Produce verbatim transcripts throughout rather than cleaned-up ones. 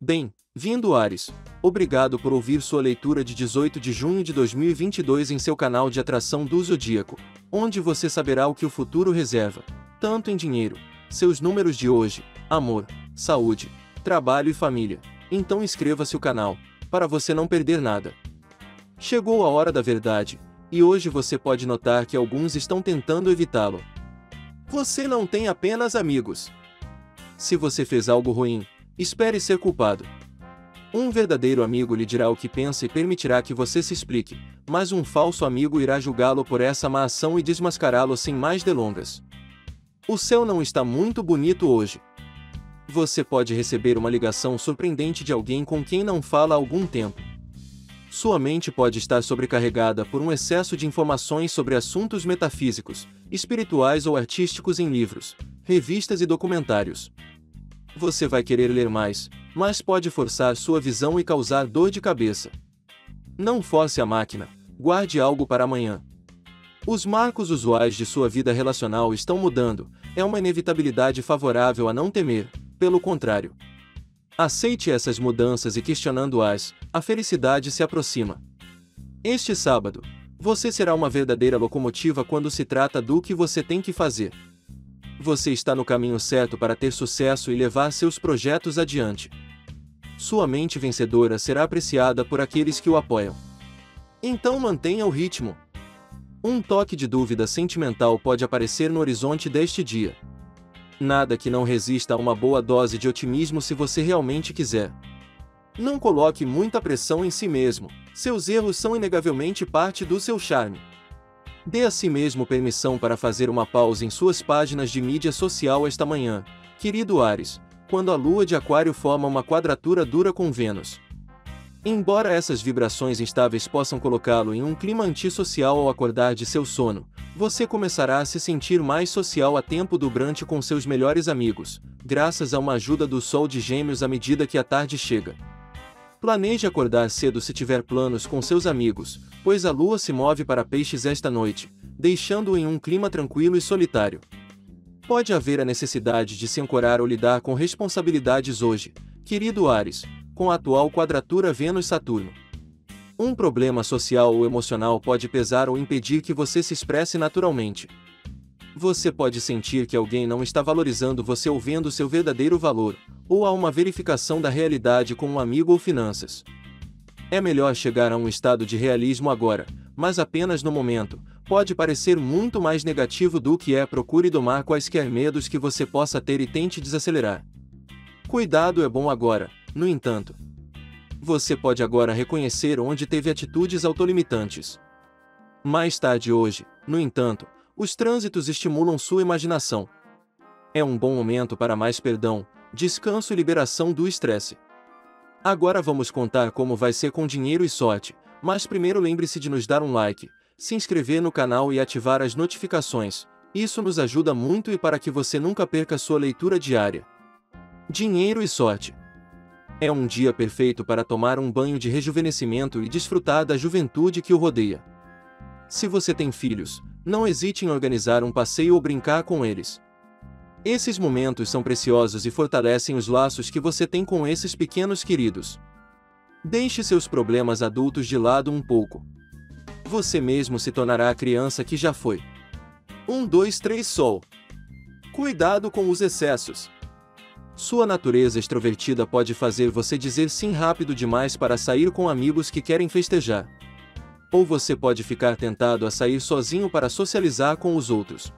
Bem-vindo, Áries. Obrigado por ouvir sua leitura de dezoito de junho de dois mil e vinte e dois em seu canal de atração do Zodíaco, onde você saberá o que o futuro reserva, tanto em dinheiro, seus números de hoje, amor, saúde, trabalho e família. Então inscreva-se no canal, para você não perder nada. Chegou a hora da verdade, e hoje você pode notar que alguns estão tentando evitá-lo. Você não tem apenas amigos. Se você fez algo ruim, espere ser culpado. Um verdadeiro amigo lhe dirá o que pensa e permitirá que você se explique, mas um falso amigo irá julgá-lo por essa má ação e desmascará-lo sem mais delongas. O céu não está muito bonito hoje. Você pode receber uma ligação surpreendente de alguém com quem não fala há algum tempo. Sua mente pode estar sobrecarregada por um excesso de informações sobre assuntos metafísicos, espirituais ou artísticos em livros, revistas e documentários. Você vai querer ler mais, mas pode forçar sua visão e causar dor de cabeça. Não force a máquina, guarde algo para amanhã. Os marcos usuais de sua vida relacional estão mudando, é uma inevitabilidade favorável a não temer, pelo contrário. Aceite essas mudanças e questionando-as, a felicidade se aproxima. Este sábado, você será uma verdadeira locomotiva quando se trata do que você tem que fazer. Você está no caminho certo para ter sucesso e levar seus projetos adiante. Sua mente vencedora será apreciada por aqueles que o apoiam. Então mantenha o ritmo. Um toque de dúvida sentimental pode aparecer no horizonte deste dia. Nada que não resista a uma boa dose de otimismo se você realmente quiser. Não coloque muita pressão em si mesmo, seus erros são inegavelmente parte do seu charme. Dê a si mesmo permissão para fazer uma pausa em suas páginas de mídia social esta manhã, querido Áries, quando a lua de Aquário forma uma quadratura dura com Vênus. Embora essas vibrações instáveis possam colocá-lo em um clima antissocial ao acordar de seu sono, você começará a se sentir mais social a tempo do brunch com seus melhores amigos, graças a uma ajuda do Sol de Gêmeos à medida que a tarde chega. Planeje acordar cedo se tiver planos com seus amigos, pois a lua se move para Peixes esta noite, deixando-o em um clima tranquilo e solitário. Pode haver a necessidade de se ancorar ou lidar com responsabilidades hoje, querido Áries, com a atual quadratura Vênus-Saturno. Um problema social ou emocional pode pesar ou impedir que você se expresse naturalmente. Você pode sentir que alguém não está valorizando você ou vendo seu verdadeiro valor, ou há uma verificação da realidade com um amigo ou finanças. É melhor chegar a um estado de realismo agora, mas apenas no momento. Pode parecer muito mais negativo do que é. Procure domar quaisquer medos que você possa ter e tente desacelerar. Cuidado é bom agora, no entanto. Você pode agora reconhecer onde teve atitudes autolimitantes. Mais tarde hoje, no entanto, os trânsitos estimulam sua imaginação. É um bom momento para mais perdão, descanso e liberação do estresse. Agora vamos contar como vai ser com dinheiro e sorte, mas primeiro lembre-se de nos dar um like, se inscrever no canal e ativar as notificações, isso nos ajuda muito e para que você nunca perca sua leitura diária. Dinheiro e sorte. É um dia perfeito para tomar um banho de rejuvenescimento e desfrutar da juventude que o rodeia. Se você tem filhos, não hesite em organizar um passeio ou brincar com eles. Esses momentos são preciosos e fortalecem os laços que você tem com esses pequenos queridos. Deixe seus problemas adultos de lado um pouco. Você mesmo se tornará a criança que já foi. um, dois, três Sol. Cuidado com os excessos. Sua natureza extrovertida pode fazer você dizer sim rápido demais para sair com amigos que querem festejar. Ou você pode ficar tentado a sair sozinho para socializar com os outros.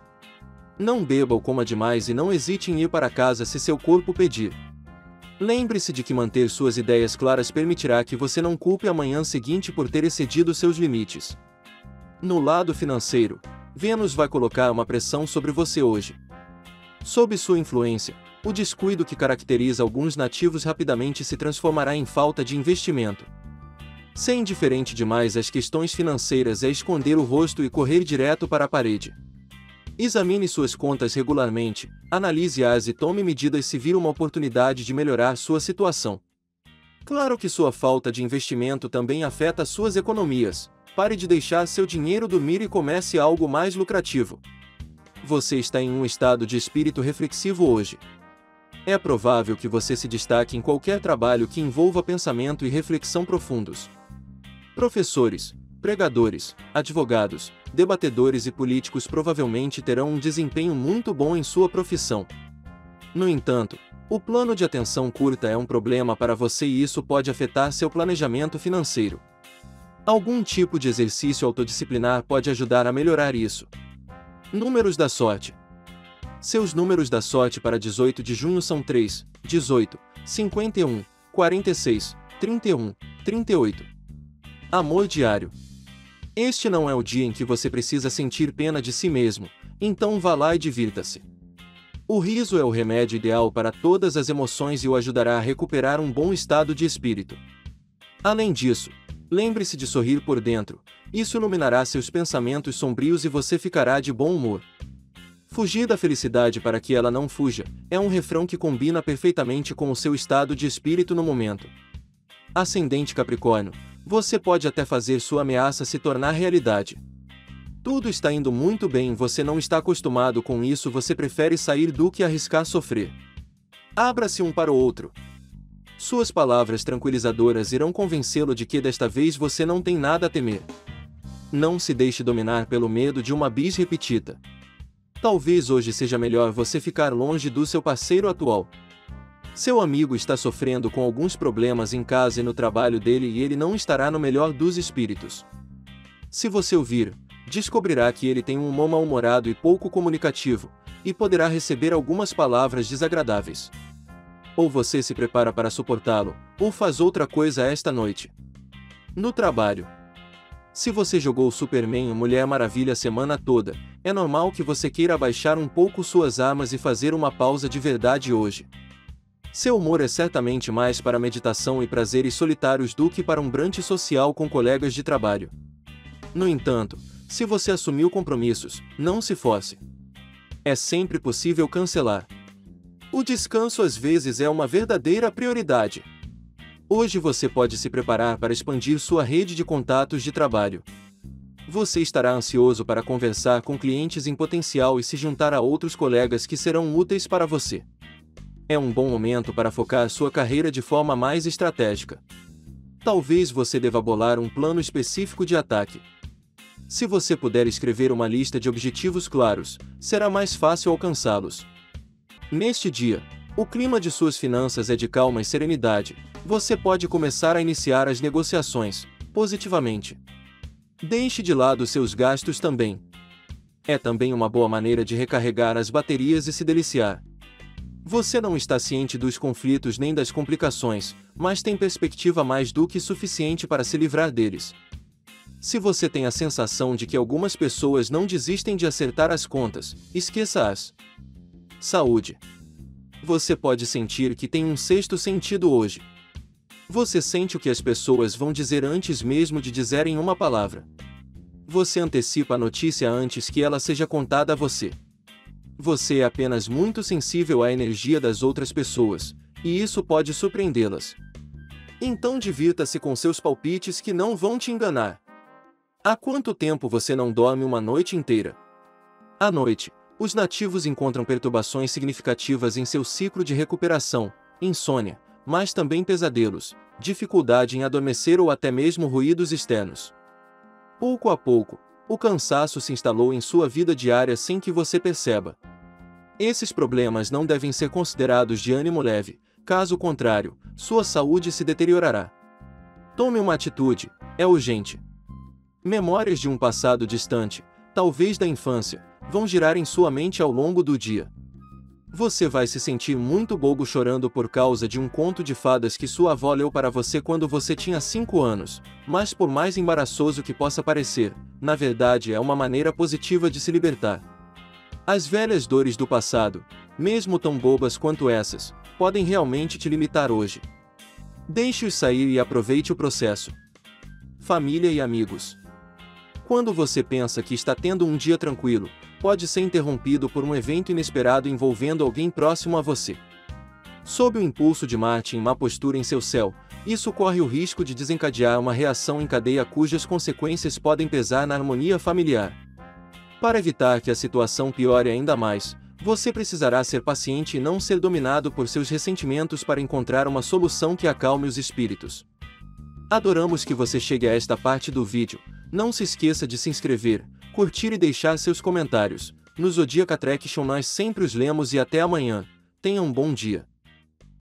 Não beba ou coma demais e não hesite em ir para casa se seu corpo pedir. Lembre-se de que manter suas ideias claras permitirá que você não culpe a manhã seguinte por ter excedido seus limites. No lado financeiro, Vênus vai colocar uma pressão sobre você hoje. Sob sua influência, o descuido que caracteriza alguns nativos rapidamente se transformará em falta de investimento. Ser indiferente demais às questões financeiras é esconder o rosto e correr direto para a parede. Examine suas contas regularmente, analise-as e tome medidas se vir uma oportunidade de melhorar sua situação. Claro que sua falta de investimento também afeta suas economias. Pare de deixar seu dinheiro dormir e comece algo mais lucrativo. Você está em um estado de espírito reflexivo hoje. É provável que você se destaque em qualquer trabalho que envolva pensamento e reflexão profundos. Professores, pregadores, advogados, debatedores e políticos provavelmente terão um desempenho muito bom em sua profissão. No entanto, o plano de atenção curta é um problema para você e isso pode afetar seu planejamento financeiro. Algum tipo de exercício autodisciplinar pode ajudar a melhorar isso. Números da sorte. Seus números da sorte para dezoito de junho são três, dezoito, cinquenta e um, quarenta e seis, trinta e um, trinta e oito. Amor diário. Este não é o dia em que você precisa sentir pena de si mesmo, então vá lá e divirta-se. O riso é o remédio ideal para todas as emoções e o ajudará a recuperar um bom estado de espírito. Além disso, lembre-se de sorrir por dentro, isso iluminará seus pensamentos sombrios e você ficará de bom humor. Fugir da felicidade para que ela não fuja, é um refrão que combina perfeitamente com o seu estado de espírito no momento. Ascendente Capricórnio, você pode até fazer sua ameaça se tornar realidade. Tudo está indo muito bem, você não está acostumado com isso, você prefere sair do que arriscar sofrer. Abra-se um para o outro. Suas palavras tranquilizadoras irão convencê-lo de que desta vez você não tem nada a temer. Não se deixe dominar pelo medo de uma bis repetida. Talvez hoje seja melhor você ficar longe do seu parceiro atual. Seu amigo está sofrendo com alguns problemas em casa e no trabalho dele e ele não estará no melhor dos espíritos. Se você ouvir, descobrirá que ele tem um humor mal-humorado e pouco comunicativo, e poderá receber algumas palavras desagradáveis. Ou você se prepara para suportá-lo, ou faz outra coisa esta noite. No trabalho. Se você jogou Superman ou Mulher Maravilha a semana toda, é normal que você queira abaixar um pouco suas armas e fazer uma pausa de verdade hoje. Seu humor é certamente mais para meditação e prazeres solitários do que para um brunch social com colegas de trabalho. No entanto, se você assumiu compromissos, não se force. É sempre possível cancelar. O descanso às vezes é uma verdadeira prioridade. Hoje você pode se preparar para expandir sua rede de contatos de trabalho. Você estará ansioso para conversar com clientes em potencial e se juntar a outros colegas que serão úteis para você. É um bom momento para focar sua carreira de forma mais estratégica. Talvez você deva bolar um plano específico de ataque. Se você puder escrever uma lista de objetivos claros, será mais fácil alcançá-los. Neste dia, o clima de suas finanças é de calma e serenidade. Você pode começar a iniciar as negociações, positivamente. Deixe de lado seus gastos também. É também uma boa maneira de recarregar as baterias e se deliciar. Você não está ciente dos conflitos nem das complicações, mas tem perspectiva mais do que suficiente para se livrar deles. Se você tem a sensação de que algumas pessoas não desistem de acertar as contas, esqueça-as. Saúde. Você pode sentir que tem um sexto sentido hoje. Você sente o que as pessoas vão dizer antes mesmo de dizerem uma palavra. Você antecipa a notícia antes que ela seja contada a você. Você é apenas muito sensível à energia das outras pessoas, e isso pode surpreendê-las. Então divirta-se com seus palpites que não vão te enganar. Há quanto tempo você não dorme uma noite inteira? À noite, os nativos encontram perturbações significativas em seu ciclo de recuperação, insônia, mas também pesadelos, dificuldade em adormecer ou até mesmo ruídos externos. Pouco a pouco, o cansaço se instalou em sua vida diária sem que você perceba. Esses problemas não devem ser considerados de ânimo leve, caso contrário, sua saúde se deteriorará. Tome uma atitude, é urgente. Memórias de um passado distante, talvez da infância, vão girar em sua mente ao longo do dia. Você vai se sentir muito bobo chorando por causa de um conto de fadas que sua avó leu para você quando você tinha cinco anos, mas por mais embaraçoso que possa parecer, na verdade é uma maneira positiva de se libertar. As velhas dores do passado, mesmo tão bobas quanto essas, podem realmente te limitar hoje. Deixe-os sair e aproveite o processo. Família e amigos. Quando você pensa que está tendo um dia tranquilo, pode ser interrompido por um evento inesperado envolvendo alguém próximo a você. Sob o impulso de Marte em má postura em seu céu, isso corre o risco de desencadear uma reação em cadeia cujas consequências podem pesar na harmonia familiar. Para evitar que a situação piore ainda mais, Você precisará ser paciente e não ser dominado por seus ressentimentos para encontrar uma solução que acalme os espíritos. Adoramos que você chegue a esta parte do vídeo. Não se esqueça de se inscrever, curtir e deixar seus comentários. No Zodiac Attraction nós sempre os lemos e até amanhã. Tenha um bom dia.